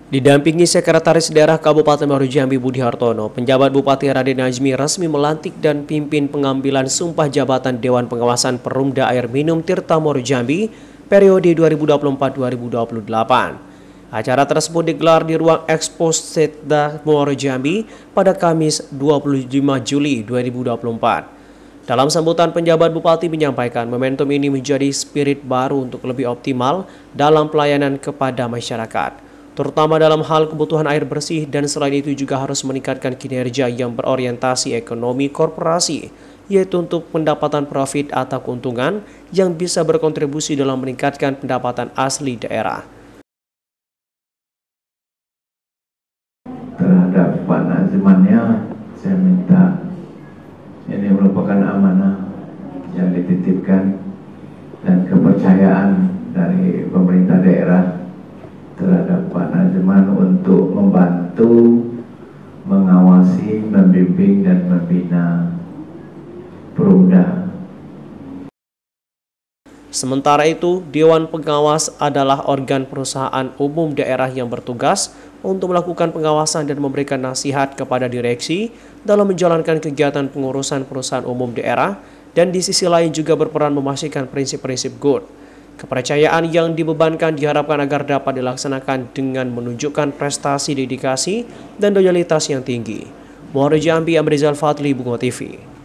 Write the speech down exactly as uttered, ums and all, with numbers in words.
Didampingi Sekretaris Daerah Kabupaten Muaro Jambi Budi Hartono, penjabat Bupati Raden Najmi resmi melantik dan pimpin pengambilan sumpah jabatan Dewan Pengawasan Perumda Air Minum Tirta Muaro Jambi periode dua ribu dua puluh empat sampai dua ribu dua puluh delapan. Acara tersebut digelar di ruang Expo Setda Muaro Jambi pada Kamis dua puluh lima Juli dua ribu dua puluh empat. Dalam sambutan, penjabat Bupati menyampaikan momentum ini menjadi spirit baru untuk lebih optimal dalam pelayanan kepada masyarakat, terutama dalam hal kebutuhan air bersih, dan selain itu juga harus meningkatkan kinerja yang berorientasi ekonomi korporasi, yaitu untuk pendapatan profit atau keuntungan yang bisa berkontribusi dalam meningkatkan pendapatan asli daerah. Terhadap Pak Nazimannya, saya minta, ini merupakan amanah yang dititipkan dan kepercayaan dari pemerintah daerah terhadap Pak Naziman untuk membantu, mengawasi, membimbing, dan membina Perumda. Sementara itu, Dewan Pengawas adalah organ perusahaan umum daerah yang bertugas untuk melakukan pengawasan dan memberikan nasihat kepada direksi dalam menjalankan kegiatan pengurusan perusahaan umum daerah, dan di sisi lain juga berperan memastikan prinsip-prinsip good. Kepercayaan yang dibebankan diharapkan agar dapat dilaksanakan dengan menunjukkan prestasi, dedikasi, dan loyalitas yang tinggi. Muaro Jambi, Amrizal Fadli, Bungo T V.